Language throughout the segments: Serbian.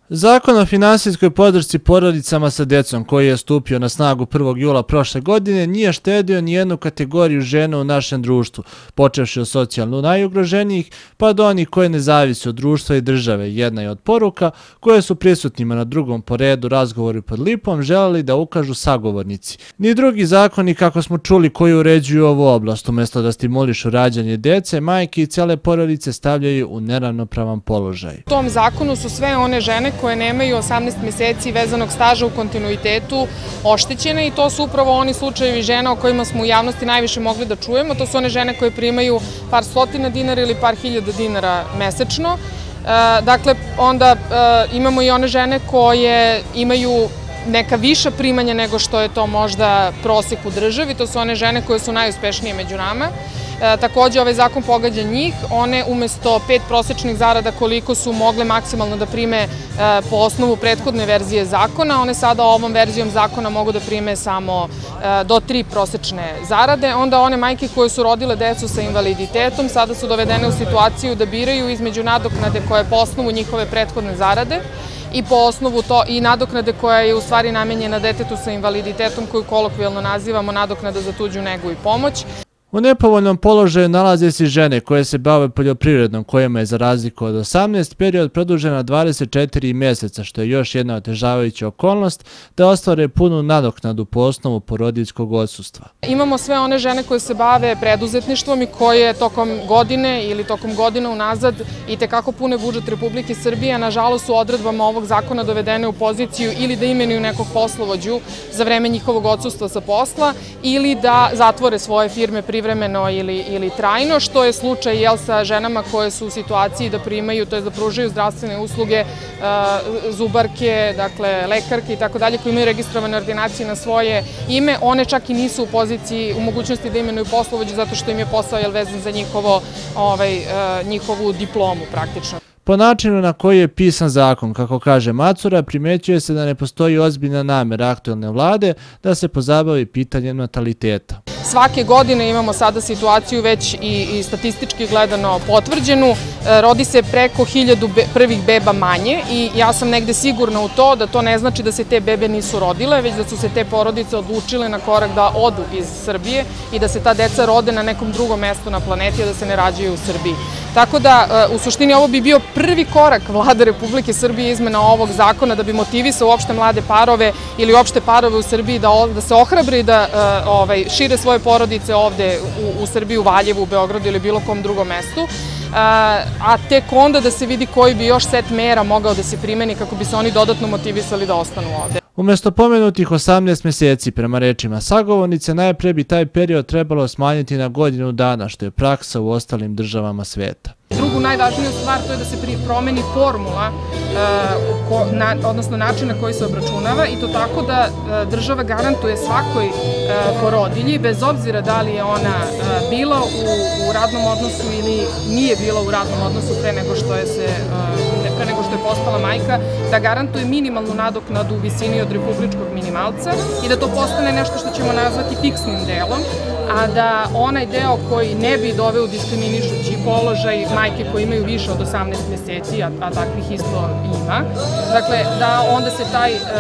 Zakon o finansijskoj podršci porodicama sa djecom, koji je stupio na snagu 1. jula prošle godine, nije štedio nijednu kategoriju žena u našem društvu, počevši od socijalno najugroženijih pa do onih koje ne zavise od društva i države. Jedna je od poruka koje su prisutnima na drugom po redu razgovoru pod lipom želeli da ukažu sagovornici. Ni drugi zakoni, kako smo čuli, koji uređuju ovu oblast, umjesto da stimulišu rađanje djece, majke i cijele porodice stavljaju u neravnopravan položaj. U tom zakonu su sve one žene koje nemaju 18 mjeseci vezanog staža u kontinuitetu oštećene i to su upravo oni slučajevi žena o kojima smo u javnosti najviše mogli da čujemo. To su one žene koje primaju par stotina dinara ili par hiljada dinara mesečno. Dakle, onda imamo i one žene koje imaju neka viša primanja nego što je to možda prosek u državi. To su one žene koje su najuspešnije među nama. Također ovaj zakon pogađa njih. One umjesto 5 prosečnih zarada koliko su mogle maksimalno da prime po osnovu prethodne verzije zakona, one sada ovom verzijom zakona mogu da prime samo do 3 prosečne zarade. Onda one majke koje su rodile decu sa invaliditetom sada su dovedene u situaciju da biraju između nadoknade koja je po osnovu njihove prethodne zarade i po osnovu to i nadoknade koja je u stvari namenjena detetu sa invaliditetom koju kolokvijalno nazivamo nadoknada za tuđu negu i pomoć. U nepovoljnom položaju nalaze se žene koje se bave poljoprivredom, kojima je za razliku od 18 period produžen na 24 mjeseca, što je još jedna otežavajuća okolnost da ostvare punu nadoknadu po osnovu porodiljskog odsustva. Imamo sve one žene koje se bave preduzetništvom i koje tokom godine ili tokom godina unazad itekako pune budžet Republike Srbije, a nažalost su odredbama ovog zakona dovedene u poziciju ili da imenuju nekog poslovođu za vreme njihovog odsustva sa posla ili da zatvore svoje firme privremeno ili trajno, što je slučaj sa ženama koje su u situaciji da primaju, to je da pružaju zdravstvene usluge, zubarke, dakle lekarke i tako dalje, koji imaju registrovane ordinacije na svoje ime. One čak i nisu u poziciji, u mogućnosti da imenuju poslovođu zato što im je posao vezan za njihovu diplomu praktično. Po načinu na koji je pisan zakon, kako kaže Macura, primećuje se da ne postoji ozbiljna namera aktuelne vlade da se pozabavi pitanjem nataliteta. Svake godine imamo sada situaciju već i statistički gledano potvrđenu. Rodi se preko 1000 prvih beba manje i ja sam negde sigurna u to da to ne znači da se te bebe nisu rodile, već da su se te porodice odlučile na korak da odu iz Srbije i da se ta deca rode na nekom drugom mestu na planeti, a da se ne rađaju u Srbiji. Tako da, u suštini, ovo bi bio prvi korak Vlade Republike Srbije izmena ovog zakona da bi motivisao uopšte mlade parove ili uopšte parove u Srbiji da se ohrabre i da šire svoje porodice ovde u Srbiji, u Valjevu, u Beogradu ili bilo kom drugom mestu, a tek onda da se vidi koji bi još set mera mogao da se primeni kako bi se oni dodatno motivisali da ostanu ovde. Umjesto pomenutih 18 mjeseci, prema rečima sagovornice, najpre bi taj period trebalo smanjiti na godinu dana, što je praksa u ostalim državama sveta. Drugu najvažniju stvar to je da se promeni formula, odnosno način na koji se obračunava i to tako da država garantuje svakoj porodilji, bez obzira da li je ona bila u radnom odnosu ili nije bila u radnom odnosu pre nego što je postala majka, da garantuje minimalnu nadoknadu u visini od republičkog minimalca i da to postane nešto što ćemo nazvati fiksnim delom, a da onaj deo koji ne bi doveo u diskriminišući položaj majke koje imaju više od 18 mjeseci, a takvih isto ima, dakle da onda se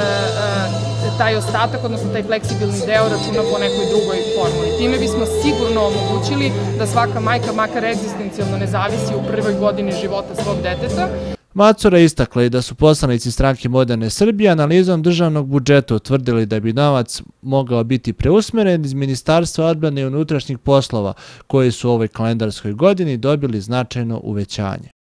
taj ostatak, odnosno taj fleksibilni deo računa po nekoj drugoj formuli. Time bismo sigurno omogućili da svaka majka, makar egzistencijalno, ne zavisi u prvoj godini života svog deteta. Macura istakla i da su poslanici Stranke moderne Srbije analizom državnog budžeta utvrdili da bi novac mogao biti preusmeren iz Ministarstva odbrane i unutrašnjih poslova, koji su u ovoj kalendarskoj godini dobili značajno uvećanje.